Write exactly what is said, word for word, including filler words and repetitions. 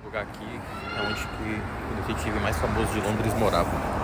lugar aqui é onde que o detetive mais famoso de Londres morava.